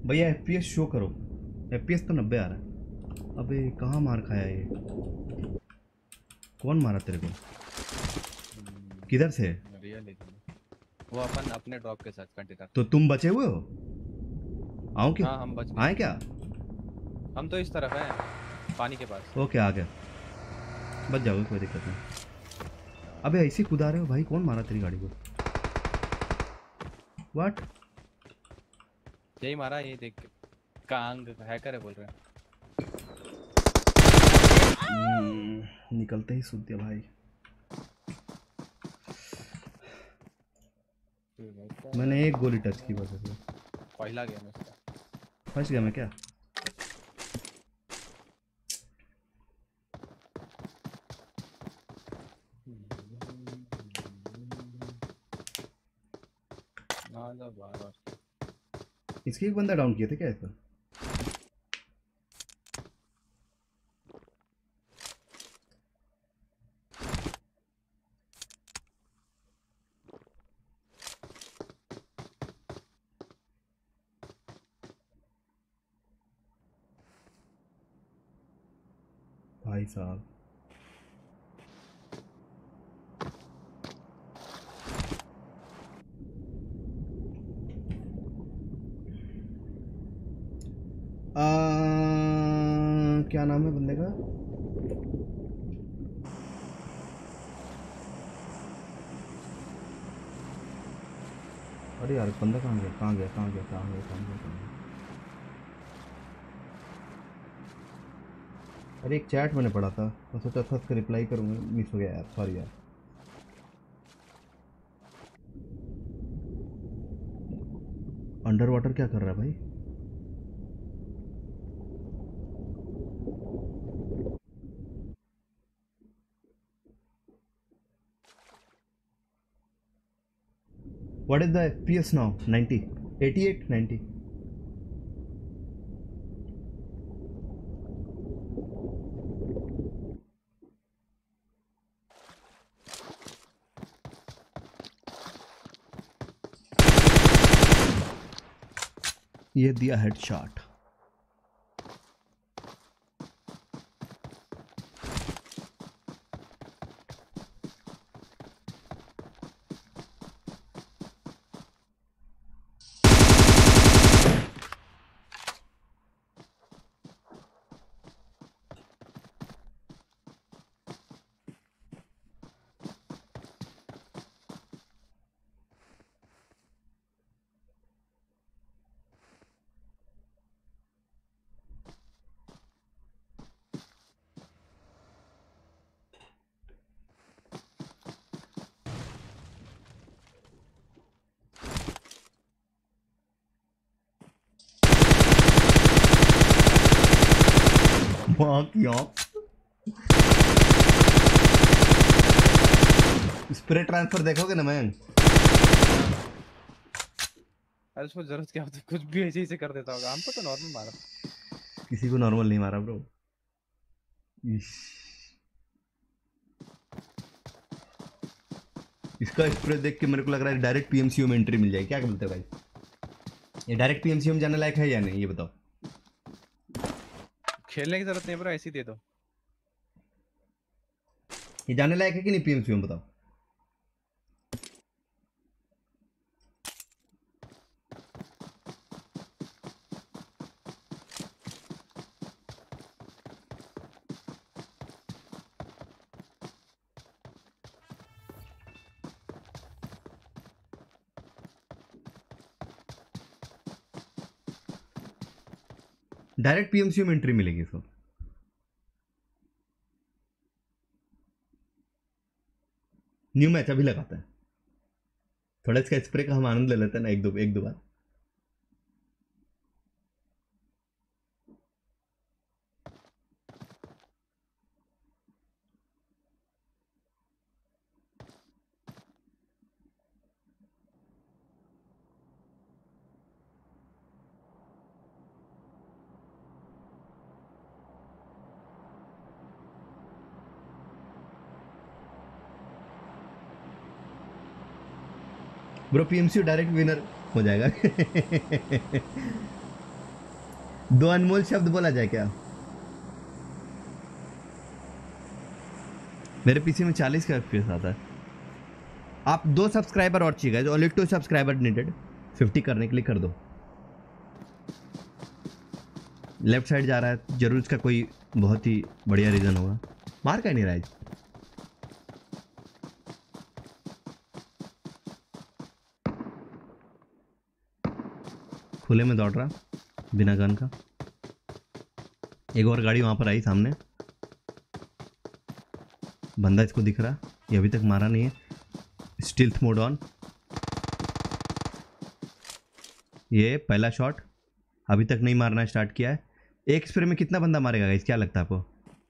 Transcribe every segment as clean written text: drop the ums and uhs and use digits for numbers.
भैया FPS show करो। FPS तो 90 आ रहा है। अबे कहाँ मार खाया ये? कौन मारा तेरे को? किधर से? रियल वो अपन अपने ड्रॉप के साथ कंटेनर। तो तुम बचे हुए हो? आऊँ क्या? हाँ हम बच गए। आए क्या? हम तो इस तरफ हैं पानी के पास। ओके आ गया। बच जाओगे, कोई दिक्कत नहीं। अबे ऐसे ही कूदा रहे हो भाई, कौन मारा तेरी गाड़ी को? व्हाट? यही मारा, ये देख के। कांग हैकर है बोल रहे हैं। निकलते ही सूद दिया भाई। मैंने एक गोली टच की बस इसमें। पहला गेम इसका। फंस गया मैं क्या? इसके एक बंदा डाउन किया था क्या इसका? भाई साहब क्या नाम है बंदे का? अरे यार बंदा कहाँ गया, कहाँ गया, कहाँ गया, कहाँ गया, कहाँ गया, कहाँ गया? अरे एक चैट मैंने पढ़ा था, मैं सोचा था उसका रिप्लाई करूँगा, मिस हो गया यार, सॉरी यार। अंडर वाटर क्या कर रहा है भाई? What is the FPS now? 90, 88, 90. ये दिया हेडशॉट। स्प्रे ट्रांसफर देखोगे ना मैन? अरे उसको जरूरत क्या होती, कुछ भी ऐसे ही से कर देता होगा, हमको तो नॉर्मल मारा। किसी को नॉर्मल नहीं मारा ब्रो। इसका स्प्रे देख के मेरे को लग रहा है डायरेक्ट पीएमसीयू में एंट्री मिल जाएगी। क्या बोलते हो भाई? ये डायरेक्ट पीएमसीयू में जाने लायक है या नहीं, ये बताओ। खेलने की जरूरत नहीं ब्रो, ऐसे ही दे दो। ये जाने लायक है कि नहीं पीएमसीयू में, बताओ। डायरेक्ट पीएमसीयू में एंट्री मिलेगी इसको। न्यू मैच अभी लगाता है, थोड़ा इसका स्प्रे का हम आनंद ले लेते हैं ना, एक दो बार। ब्रो पीएमसीयू डायरेक्ट विनर हो जाएगा। दो अनमोल शब्द बोला जाए क्या? मेरे पीछे में 40 का FPS आता है। आप 2 सब्सक्राइबर और चाहिए जो ओनली 2 सब्सक्राइबर नीडेड 50 करने के लिए कर दो। लेफ्ट साइड जा रहा है, जरूर इसका कोई बहुत ही बढ़िया रीजन होगा। मार का नहीं रहा है। खुले में दौड़ रहा बिना गन का। एक और गाड़ी वहां पर आई सामने, बंदा इसको दिख रहा, ये अभी तक मारा नहीं है। Stealth mode on. ये पहला शॉट, अभी तक नहीं मारना स्टार्ट किया है। एक स्प्रे में कितना बंदा मारेगा गाइस, क्या लगता है आपको?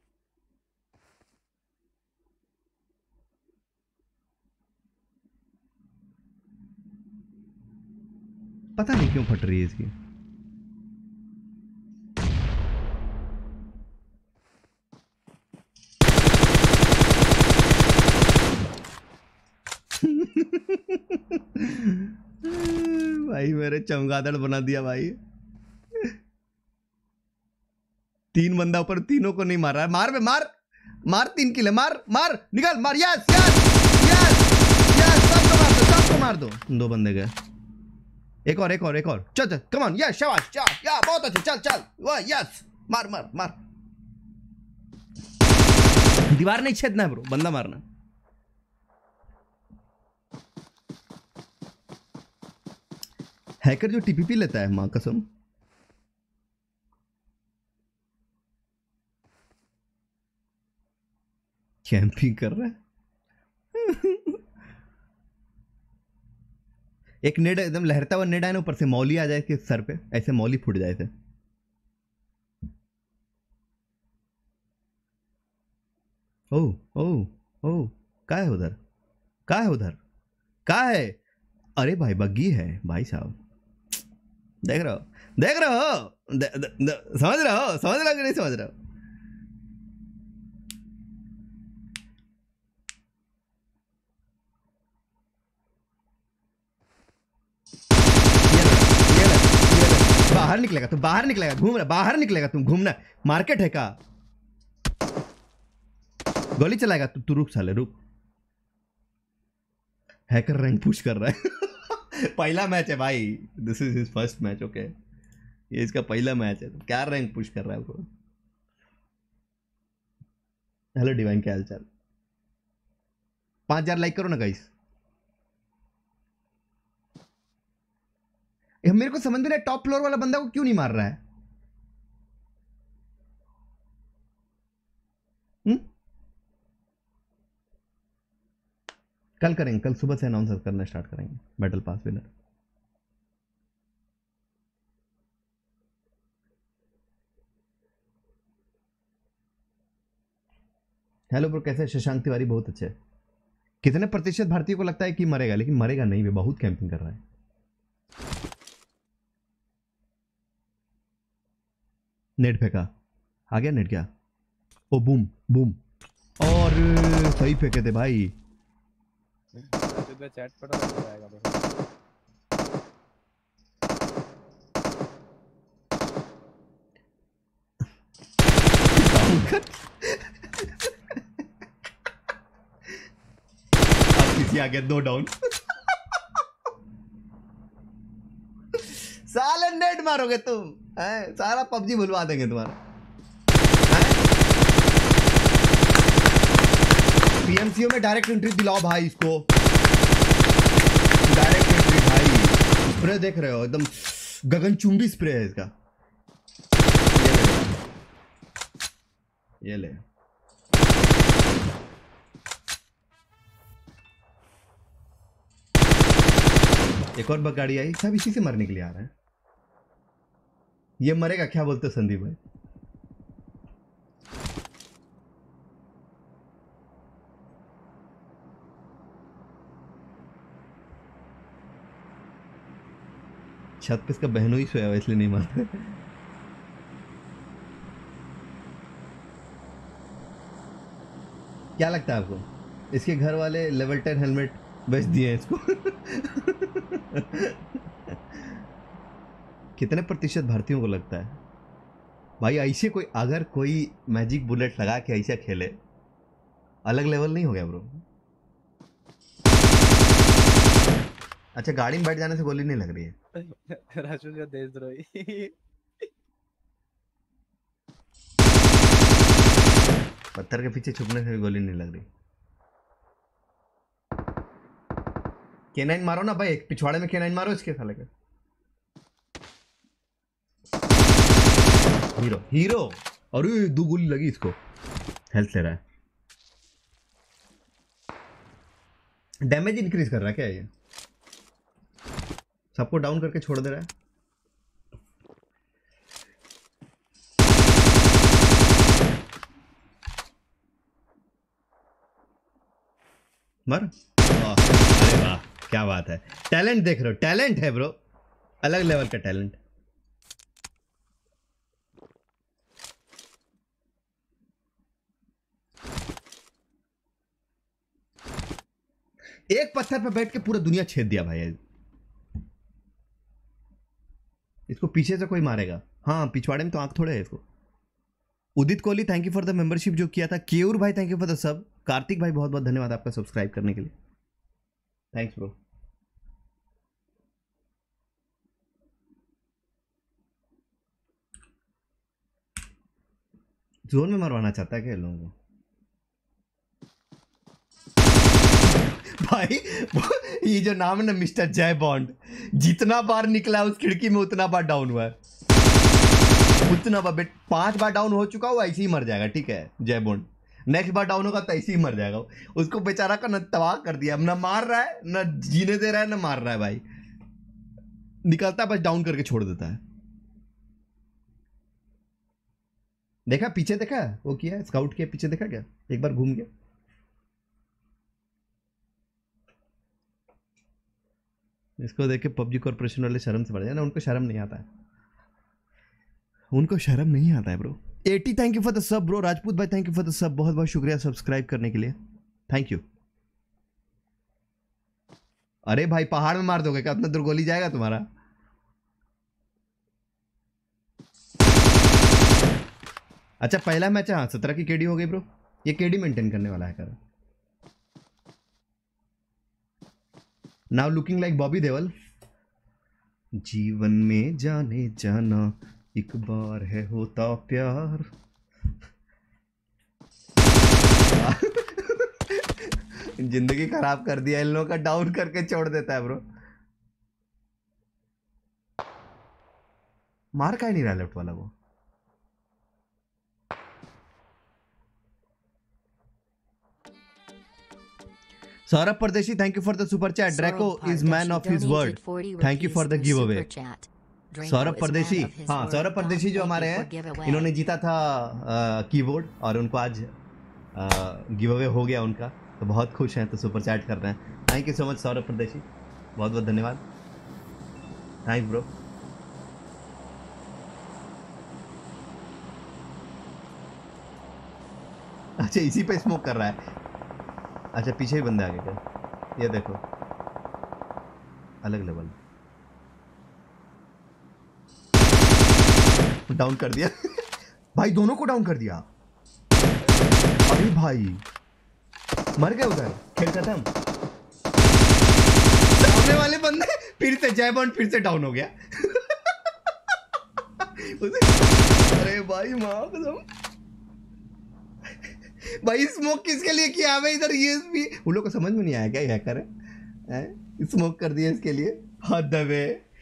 पता नहीं क्यों फट रही है इसकी। भाई मेरे चमगादड़ बना दिया भाई। 3 बंदा ऊपर, तीनों को नहीं मार रहा है। मार बे मार, मार 3 किले, मार मार निकल, मार। यस यस यस यस, सबको मार दो, सबको मार दो। 2 बंदे गए। एक और चल चल, कम ऑन, यस शाबाश, चल या बहुत अच्छे, चल चल, वाह यस, मार मार मार। दीवार नहीं छेदना है ब्रो, बंदा मारना। हैकर जो टीपीपी लेता है, मां कसम। कैंपिंग कर रहा है। एक नेड एकदम लहरता हुआ नेड आए ना, ऊपर से मौली आ जाए कि सर पे, ऐसे मौली फूट जाए थे। ओ ओ ओ, का है उधर, का है उधर, का है? अरे भाई बग्गी है भाई साहब, देख रहे हो, देख रहे हो, समझ रहे हो, समझ रहे हो कि नहीं समझ रहे हो? बाहर निकलेगा तू, बाहर निकलेगा, घूम रहा, बाहर निकलेगा तुम, घूमना मार्केट है का? गोली चलाएगा तू रुक साले रुक। हैकर रैंक पुश कर रहा है। पहला मैच है भाई, this is his first match. Okay, ये इसका पहला मैच है, तो क्या रैंक पुश कर रहा है वो? हेलो डिवाइन, क्या हालचाल? 5000 लाइक करो ना गाइस। मेरे को समझ में नहीं, टॉप फ्लोर वाला बंदा को क्यों नहीं मार रहा है? कल करेंगे, कल सुबह से अनाउंस करना स्टार्ट करेंगे battle pass winner. Hello bro, कैसे? शशांक तिवारी बहुत अच्छे। कितने प्रतिशत भारतीय को लगता है कि मरेगा? लेकिन मरेगा नहीं, वे बहुत कैंपिंग कर रहा है। नेट फेंका, आ गया नेट क्या? ओ बूम बूम, और सही फेंके थे भाई। चैट पढ़ो तो जाएगा बस। अब किसी आ गया 2 डाउन। साले नेट मारोगे तुम, सारा पबजी भुलवा देंगे तुम्हारा। पीएमसीओ में डायरेक्ट एंट्री दिलाओ भाई इसको, डायरेक्ट एंट्री भाई। स्प्रे देख रहे हो, एकदम गगनचुंबी स्प्रे है इसका। ये ले एक और गाड़ी आई, सब इसी से मरने के लिए आ रहे हैं। ये मरेगा, क्या बोलते हो संदीप भाई? छत पे इसका बहनों ही सोया हुआ, इसलिए नहीं मरते। क्या लगता है आपको, इसके घर वाले लेवल 10 हेलमेट बेच दिए हैं इसको? कितने प्रतिशत भारतीयों को लगता है भाई ऐसे कोई अगर कोई मैजिक बुलेट लगा के ऐसे खेले अलग लेवल नहीं हो गया ब्रो। अच्छा गाड़ी में बैठ जाने से गोली नहीं लग रही है। राजू का देशद्रोही। पत्थर के पीछे छुपने से भी गोली नहीं लग रही। K9 मारो ना भाई, एक पिछवाड़े में K9 मारो इसके साले के। हीरो हीरो, अरे 2 गोली लगी इसको, हेल्थ ले रहा है। डैमेज इंक्रीज कर रहा है क्या ये? सबको डाउन करके छोड़ दे रहा है। मर। अरे वाह क्या बात है, टैलेंट देख रहे हो, टैलेंट है ब्रो, अलग लेवल का टैलेंट। एक पत्थर पर बैठ के पूरा दुनिया छेद दिया भाई। इसको पीछे से कोई मारेगा। हाँ पिछवाड़े में तो आंख थोड़े है इसको। Udit Kohli thank you for the membership जो किया था। केयूर भाई थैंक यू फॉर द सब। कार्तिक भाई बहुत बहुत धन्यवाद आपका सब्सक्राइब करने के लिए, थैंक्स ब्रो। जोन में मरवाना चाहता है क्या लोगों को? भाई ये जो नाम है ना मिस्टर जय बॉन्ड, जितना बार निकला उस खिड़की में उतना बार डाउन हुआ है, उतना बार 5 बार डाउन हो चुका, वो ऐसे ही मर जाएगा। ठीक है जय बॉन्ड, नेक्स्ट बार डाउन होगा तो ऐसे ही मर जाएगा। उसको बेचारा का न तबाह कर दिया, न मार रहा है न जीने दे रहा है न मार रहा है भाई, निकलता है बस डाउन करके छोड़ देता है। देखा पीछे, देखा वो किया स्काउट के पीछे, देखा क्या एक बार घूम गया। इसको देख के पबजी कॉर्पोरेशन वाले शर्म से बढ़ जाए ना, उनको शर्म नहीं आता है, उनको शर्म नहीं आता है bro. 80 thank you for the sub bro. Rajput भाई थैंक यू फॉर द सब, बहुत बहुत शुक्रिया सब्सक्राइब करने के लिए, थैंक यू। अरे भाई पहाड़ में मार दोगे क्या, उतना दूर गोली जाएगा तुम्हारा? अच्छा पहला मैच है, हाँ 17 की केडी हो गई ब्रो। ये केडी मेंटेन करने वाला है कर। Now looking like Bobby Deol. जीवन में जाने जाना एक बार है होता प्यार। जिंदगी खराब कर दिया इन लोगों का, डाउन करके छोड़ देता है ब्रो। मार का ही नहीं रहा लेफ्ट वाला वो। Saurabh Pardeshi thank you for the super chat. Draco is man of his word, thank you for the giveaway. Saurabh Pardeshi, हाँ सौरभ परदेशी जो हमारे हैं, इन्होंने जीता था कीबोर्ड और उनको आज गिव अवे हो गया उनका, तो बहुत खुश हैं, तो सुपर चैट कर रहे हैं। Thank you so much Saurabh Pardeshi, बहुत बहुत धन्यवाद, थैंक्स ब्रो। अच्छा इसी पे स्मोक कर रहा है। अच्छा पीछे ही बंदे आगे क्या, ये देखो अलग लेवल डाउन कर दिया। भाई दोनों को डाउन कर दिया। अरे भाई मर गए उधर, खेल खत्म। सामने वाले बंदे फिर से जय बॉन्ड फिर से डाउन हो गया। अरे भाई माँ कसम, भाई स्मोक किसके लिए किया है इधर? ये भी उन लोग को समझ में नहीं आया क्या, हैकर है स्मोक कर दिया इसके लिए, हाथ दबे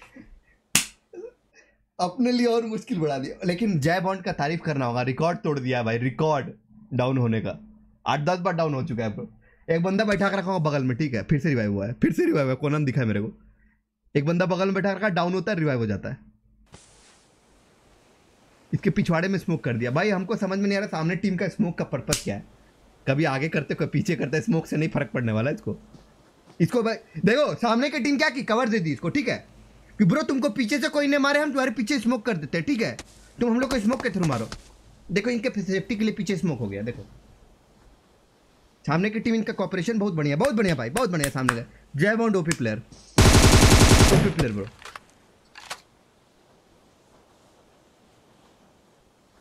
अपने लिए और मुश्किल बढ़ा दिया। लेकिन जय बॉन्ड का तारीफ करना होगा, रिकॉर्ड तोड़ दिया है भाई, रिकॉर्ड डाउन होने का 8-10 बार डाउन हो चुका है ब्रो। एक बंदा बैठा कर रखा होगा बगल में, ठीक है फिर से रिवाइव हुआ है, फिर से रिवाइव हुआ है, कोनन दिखा है मेरे को। एक बंदा बगल में बैठा रखा, डाउन होता है रिवाइव हो जाता है। इसके पिछवाड़े में स्मोक कर दिया। भाई हमको समझ में नहीं आ रहा सामने टीम का स्मोक का पर्पस क्या है, कभी आगे करते कभी पीछे करते, स्मोक से नहीं फर्क पड़ने वाला इसको भाई देखो सामने की टीम क्या की, कवर दे दी इसको, ठीक है कि ब्रो तुमको पीछे से कोई नहीं मारे, हम तुम्हारे पीछे स्मोक कर देते हैं, ठीक है तुम हम लोग को स्मोक के थ्रू मारो। देखो इनके सेफ्टी के लिए पीछे स्मोक हो गया। देखो सामने की टीम, इनका कॉपरेशन बहुत बढ़िया, बहुत बढ़िया भाई, बहुत बढ़िया। सामने का Jai Bond OP player, OP player bro.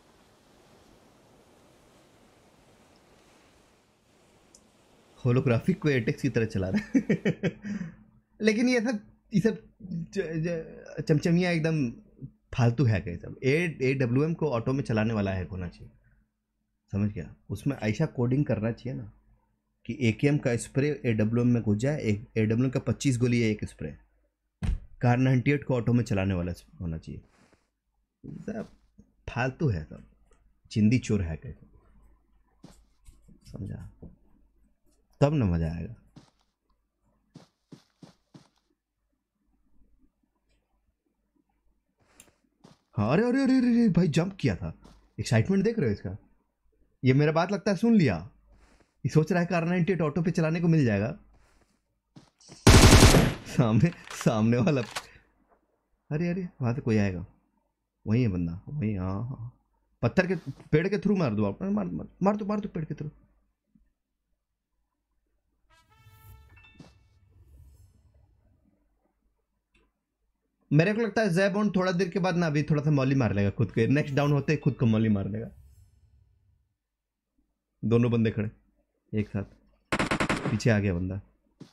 Holographic को एटेक्स की तरह चला रहा है लेकिन ये सब चमचमिया एकदम फालतू हैक है सब। AWM को ऑटो में चलाने वाला हैक होना चाहिए, समझ गया? उसमें ऐसा कोडिंग करना चाहिए ना कि AKM का स्प्रे AWM में घुस जाए, AWM का 25 गोली है एक स्प्रे, कार 98 को ऑटो में चलाने वाला होना चाहिए। सब फालतू है सब, चिंदी चोर हैक है, समझा? तब ना मजा आएगा। हाँ, अरे अरे अरे अरे भाई जंप किया था, एक्साइटमेंट देख रहे हो इसका? ये मेरा बात लगता है सुन लिया, ये सोच रहा है कार 98 ऑटो पे चलाने को मिल जाएगा। सामने वाला, अरे अरे वहां से कोई आएगा, वही है बंदा, वही। हाँ हाँ, पत्थर के पेड़ के थ्रू मार दो आप, मार दो पेड़ के थ्रू। मेरे को लगता है ज़ैबॉन्ड थोड़ा देर के बाद ना अभी थोड़ा सा मौली मार लेगा खुद के, नेक्स्ट डाउन होते ही खुद को मौली मार लेगा। दोनों बंदे खड़े एक साथ, पीछे आ गया बंदा।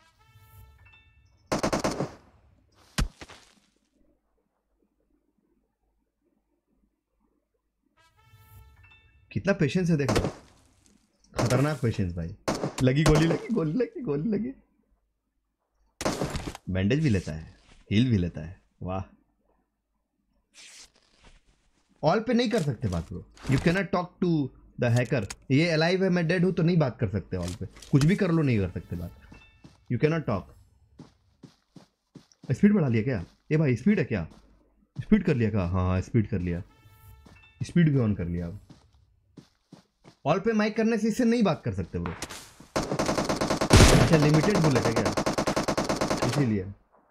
कितना पेशेंस है देख लो, खतरनाक पेशेंस भाई। लगी गोली लगी। बैंडेज भी लेता है, हील भी लेता है, वाह। ऑल पे नहीं कर सकते बात bro, you can not talk to the hacker. ये अलाइव है, मैं डेड हूं तो नहीं बात कर सकते ऑल पे, कुछ भी कर लो नहीं कर सकते बात, you can not talk. Speed बढ़ा लिया क्या? ये भाई स्पीड है क्या? स्पीड कर लिया क्या? हाँ स्पीड कर लिया, स्पीड भी ऑन कर लिया। अब ऑल पे माइक करने से इससे नहीं बात कर सकते ब्रो। अच्छा लिमिटेड बुलेट है क्या, इसीलिए।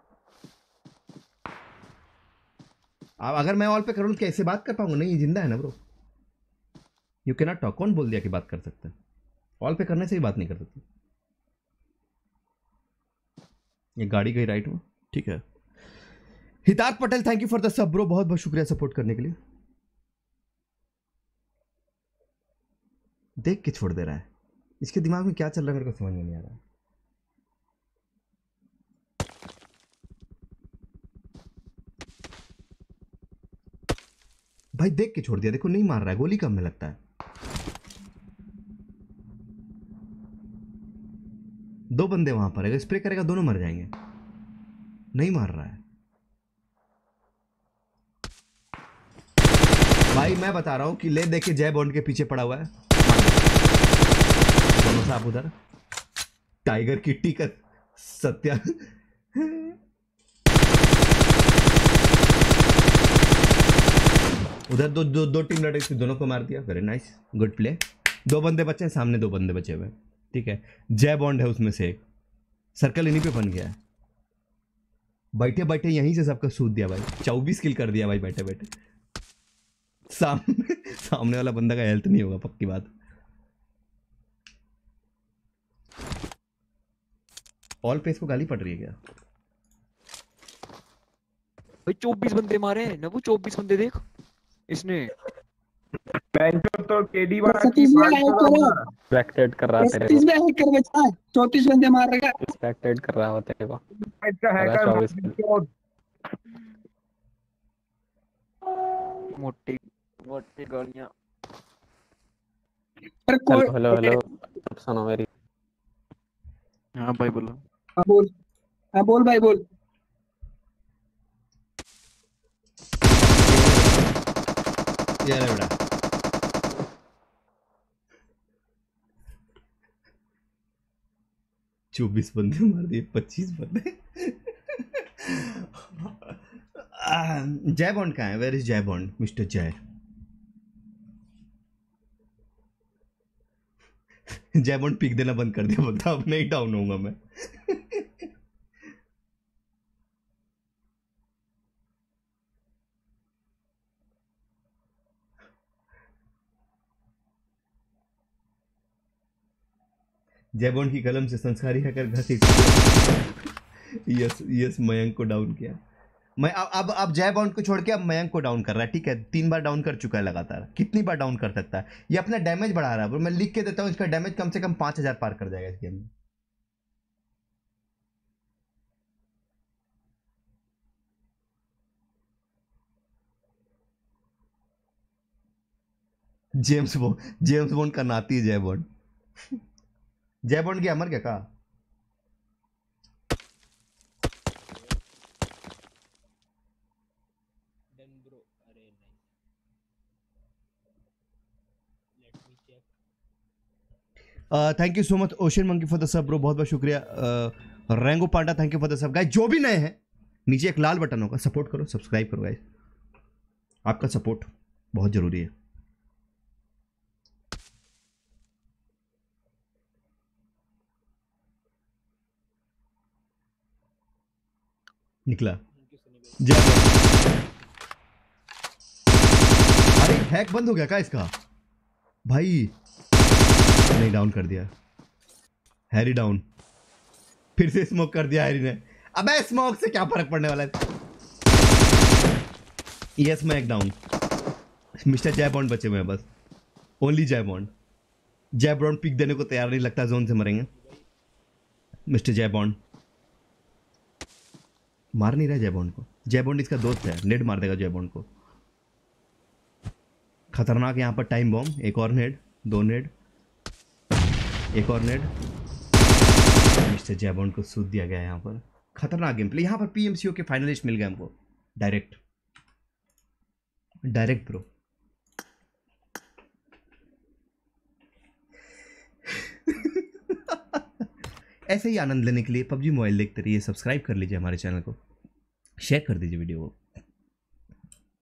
अब अगर मैं ऑल पे करूँ तो कैसे बात कर पाऊंगा? नहीं, ये जिंदा है ना bro, you can not talk. कौन बोल दिया कि बात कर सकते हैं? ऑल पे करने से ही बात नहीं कर सकते। ये गाड़ी गई राइट में, ठीक है। Hitarth Patel thank you for the sub bro, बहुत बहुत शुक्रिया सपोर्ट करने के लिए। देख के छोड़ दे रहा है, इसके दिमाग में क्या चल रहा है मेरे को समझ में नहीं आ रहा। भाई देख के छोड़ दिया, देखो नहीं मार रहा है, गोली कम में लगता है। दो बंदे वहां पर, अगर स्प्रे करेगा दोनों मर जाएंगे। नहीं मार रहा है भाई, मैं बता रहा हूं कि ले देखे जय बॉन्ड के पीछे पड़ा हुआ है। दोनों साहब उधर टाइगर किट्टी का सत्या। उधर दो टीम लड़े थी, दोनों को मार दिया। Very nice, good play. दो बंदे बचे हैं, सामने दो बंदे बचे हुए हैं, ठीक है। जय बॉन्ड है उसमें से एक, सर्कल इन्हीं पे बन गया है। बैठे बैठे यहीं से सबका सूद दिया भाई, 24 किल कर दिया भाई बैठे बैठे। सामने वाला बंदा का हेल्थ नहीं होगा पक्की बात। ऑल पे इसको गाली पड़ रही है क्या? भाई 24 बंदे मारे हैं ना, वो 24 बंदे देख इसने। तो केडी वाला की सतीश भाई आए करो, एक्सपेक्टेड कर रहा तेरे सतीश भाई कर बचा 34 बंदे मार रहा है। एक्सपेक्टेड कर रहा हो तेरे को का हैकर मोटी मोटी गाड़ियां। अरे कोई हेलो हेलो सुनो मेरी। हाँ भाई बोलो। हाँ बोल, हाँ बोल भाई बोल। यार बेटा 24 बंदे मार दिए, 25 बंदे। जय बॉन्ड कहाँ है? Where is Jai Bond? Mister Jai. Jai bond pick देना बंद कर दिया, बोलता अब नहीं डाउन होऊंगा मैं। जय बॉन्ड की कलम से संस्कारी हैकर घसीट। यस यस, मयंक को डाउन किया। मैं अब जय बॉन्ड को छोड़ के अब मयंक को डाउन कर रहा है, ठीक है। 3 बार डाउन कर चुका है लगातार, कितनी बार डाउन कर सकता है? ये अपना डैमेज बढ़ा रहा है। मैं लिख के देता हूँ, इसका डैमेज कम से कम 5000 पार कर जाएगा इस गेम में। जेम्स बॉन्ड का नाती है जय बॉन्ड। जय बॉन्ड की अमर क्या कहा? Thank you so much ocean monkey for the sub bro, बहुत बहुत शुक्रिया। Rengo panda thank you for the sub. Guys जो भी नए हैं नीचे एक लाल बटन होगा, सपोर्ट करो, सब्सक्राइब करो गाइस, आपका सपोर्ट बहुत जरूरी है। निकला जय बॉन्ड। अरे हैक बंद हो गया क्या इसका भाई? नहीं, डाउन कर दिया हैरी, डाउन। फिर से स्मोक कर दिया हैरी ने। अबे स्मोक से क्या फर्क पड़ने वाला है? यस मैं एक डाउन। मिस्टर जय बॉन्ड बचे हुए हैं बस, ओनली जय बॉन्ड। जय बॉन्ड पिक देने को तैयार नहीं लगता, जोन से मरेंगे। मिस्टर जय बॉन्ड मार नहीं रहा जय बॉन्ड को। जय बॉन्ड इसका दोस्त है, नेड मार देगा जय बॉन्ड को। खतरनाक यहाँ पर टाइम बॉम्ब, एक और नेड, 2 नेड, एक और नेड। मिस्टर जय बॉन्ड को सूद दिया गया यहाँ पर। खतरनाक गेम प्ले। यहाँ पर पीएमसीओ के फाइनलिस्ट मिल गए हमको डायरेक्ट ब्रो। ऐसे ही आनंद लेने के लिए पबजी मोबाइल देखते रहिए, सब्सक्राइब कर लीजिए हमारे चैनल को, शेयर कर दीजिए वीडियो को।